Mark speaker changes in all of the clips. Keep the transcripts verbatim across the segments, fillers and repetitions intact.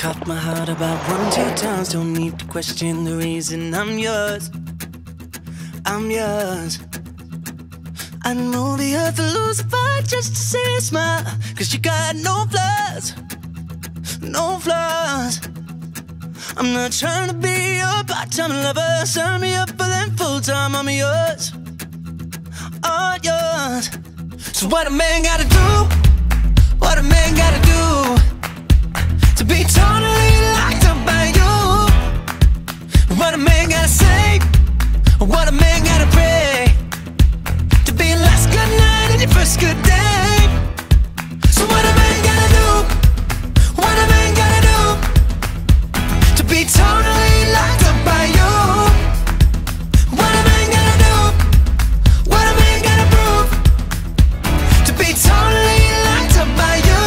Speaker 1: caught my heart about one, two times. Don't need to question the reason I'm yours. I'm yours. I'd move the earth to lose a fight just to see a smile. Cause you got no flaws, no flaws. I'm not trying to be your part-time lover. Sign me up for them full-time. I'm yours, all yours. So what a man gotta do, what a man gotta do to be totally locked up by you? What a man gotta say, what a man gotta pray to be your last good night and your first good day. So what a man gotta do, what a man gotta do to be totally locked up by you? What a man gotta do, what a man gotta prove to be totally locked up by you?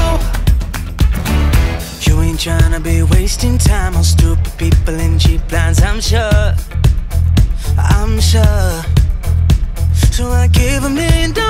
Speaker 1: You ain't tryna be wasting time on stupid people and cheap lines, I'm sure, I'm sure. So I give a million dollars